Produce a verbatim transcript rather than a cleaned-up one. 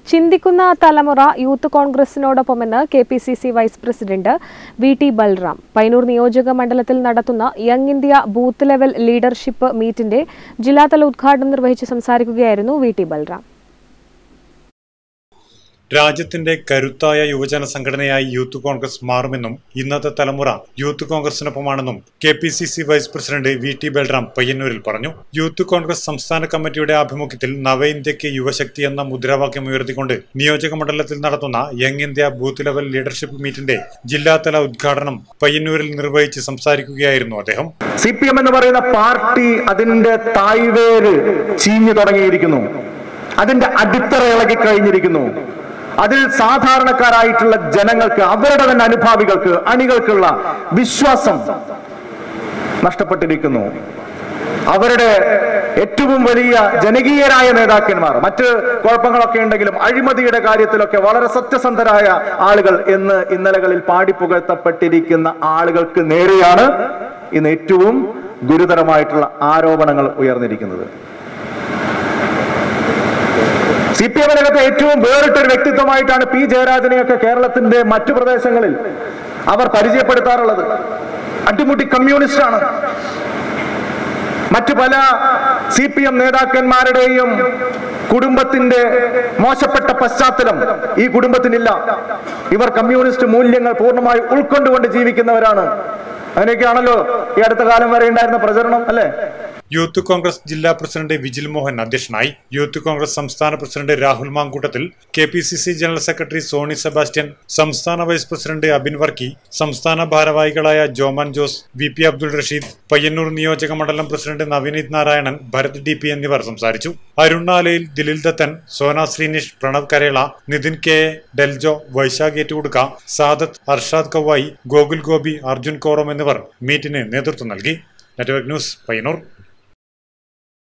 ചിന്തിക്കുന്ന തലമുറ യൂത്ത് കോൺഗ്രസിനോടൊപ്പമെന്ന് K P C C vice president V T Balram. Payyanur നിയോജക മണ്ഡലത്തിൽ നടത്തുന്ന young India booth level leadership മീറ്റിന്റെ ജില്ലാതല ഉദ്ഘാടനം നിർവഹിച്ച് സംസാരിക്കുകയായിരുന്നു വി ടി ബൽറാം. രാജ്യത്തിന്റെ കരുത്തായ യുവജന സംഘടനയായി യൂത്ത് കോൺഗ്രസ് മാറുമെന്നും ഇന്നത്തെ തലമുറ യൂത്ത് കോൺഗ്രസിനൊപ്പമാണെന്നും K P C C vice president V T Balram പയ്യന്നൂരിൽ പറഞ്ഞു. യൂത്ത് കോൺഗ്രസ് സംസ്ഥാന കമ്മിറ്റിയുടെ ആഭിമുഖ്യത്തിൽ നവ ഇന്ത്യക്ക് യുവശക്തി എന്ന മുദ്രാവാക്യം ഉയർത്തിക്കൊണ്ട് നിയോജക മണ്ഡലത്തിൽ നടത്തുന്ന young India booth level leadership മീറ്റിന്റെ ജില്ലാതല ഉദ്ഘാടനം പയ്യന്നൂരിൽ നിർവഹിച്ച് സംസാരിക്കുകയായിരുന്നു അദ്ദേഹം. സി പി എം എന്ന് പറയുന്ന പാർട്ടി അതിന്റെ തായ്വേര് ചീഞ്ഞു തുടങ്ങിയിരിക്കുന്നു, അതിന്റെ അടിത്തറ ഇളകി കഴിഞ്ഞിരിക്കുന്നു. അതിൽ സാധാരണക്കാരായിട്ടുള്ള ജനങ്ങൾക്ക്, അവരുടെ തന്നെ അനുഭാവികൾക്ക്, അണികൾക്കുള്ള വിശ്വാസം നഷ്ടപ്പെട്ടിരിക്കുന്നു. അവരുടെ ഏറ്റവും വലിയ ജനകീയരായ നേതാക്കന്മാർ, മറ്റ് കുഴപ്പങ്ങളൊക്കെ ഉണ്ടെങ്കിലും അഴിമതിയുടെ കാര്യത്തിലൊക്കെ വളരെ സത്യസന്ധരായ ആളുകൾ എന്ന് ഇന്നലകളിൽ പാടിപ്പുകഴ്ത്തപ്പെട്ടിരിക്കുന്ന ആളുകൾക്ക് നേരെയാണ് ഇന്ന് ഏറ്റവും ഗുരുതരമായിട്ടുള്ള ആരോപണങ്ങൾ ഉയർന്നിരിക്കുന്നത്. സി പി എമ്മിനകത്തെ ഏറ്റവും വേറിട്ടൊരു വ്യക്തിത്വമായിട്ടാണ് പി ജയരാജനെയൊക്കെ കേരളത്തിന്റെ മറ്റു പ്രദേശങ്ങളിൽ അവർ പരിചയപ്പെടുത്താറുള്ളത്. അട്ടിമുട്ടി കമ്മ്യൂണിസ്റ്റാണ്. മറ്റു പല സി പി എം നേതാക്കന്മാരുടെയും കുടുംബത്തിന്റെ മോശപ്പെട്ട പശ്ചാത്തലം ഈ കുടുംബത്തിനില്ല. ഇവർ കമ്മ്യൂണിസ്റ്റ് മൂല്യങ്ങൾ പൂർണ്ണമായി ഉൾക്കൊണ്ടുകൊണ്ട് ജീവിക്കുന്നവരാണ്. അങ്ങനെയൊക്കെയാണല്ലോ ഈ അടുത്ത കാലം വരെ ഉണ്ടായിരുന്ന പ്രചരണം, അല്ലേ? യൂത്ത് കോൺഗ്രസ് ജില്ലാ പ്രസിഡന്റ് വിജിൽ മോഹൻ അധ്യക്ഷനായി. യൂത്ത് കോൺഗ്രസ് സംസ്ഥാന president Rahul Mankoottathil, K P C C general secretary Soni Sebastian, സംസ്ഥാന വൈസ് പ്രസിഡന്റ് അബിൻ വർക്കി, സംസ്ഥാന ഭാരവാഹികളായ ജോമൻ ജോസ്, വി പി അബ്ദുൾ റഷീദ്, പയ്യന്നൂർ നിയോജക മണ്ഡലം president Navaneeth Narayanan, Bharath D P എന്നിവർ സംസാരിച്ചു. അരുണാലയിൽ ദിലിൽ ദത്തൻ, സോന ശ്രീനിഷ്, പ്രണവ് കരേള, നിതിൻ കെ എ, ഡെൽജോ, വൈശാഖ് ഏറ്റുകൊടുക്ക, സാദത്ത്, അർഷാദ് കവായി, ഗോകുൽ ഗോപി, അർജുൻ കോറം എന്നിവർ മീറ്റിന് നേതൃത്വം നൽകി. Network news, Payyanur.